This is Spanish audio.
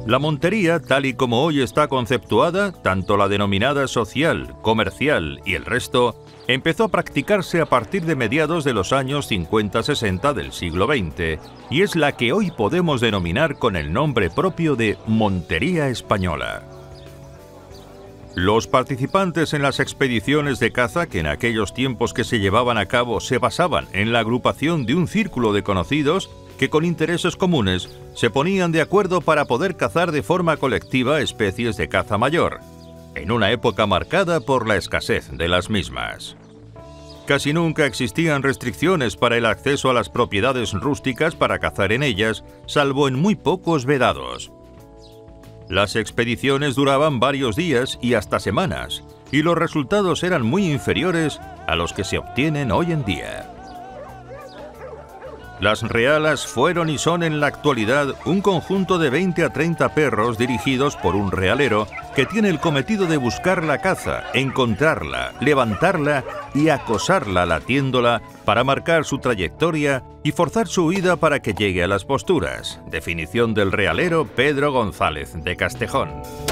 La montería, tal y como hoy está conceptuada, tanto la denominada social, comercial y el resto, empezó a practicarse a partir de mediados de los años 50-60 del siglo XX y es la que hoy podemos denominar con el nombre propio de montería española. Los participantes en las expediciones de caza, que en aquellos tiempos que se llevaban a cabo se basaban en la agrupación de un círculo de conocidos que con intereses comunes se ponían de acuerdo para poder cazar de forma colectiva especies de caza mayor, en una época marcada por la escasez de las mismas. Casi nunca existían restricciones para el acceso a las propiedades rústicas para cazar en ellas, salvo en muy pocos vedados. Las expediciones duraban varios días y hasta semanas, y los resultados eran muy inferiores a los que se obtienen hoy en día. Las realas fueron y son en la actualidad un conjunto de 20 a 30 perros dirigidos por un realero que tiene el cometido de buscar la caza, encontrarla, levantarla y acosarla latiéndola para marcar su trayectoria y forzar su huida para que llegue a las posturas. Definición del realero Pedro González de Castejón.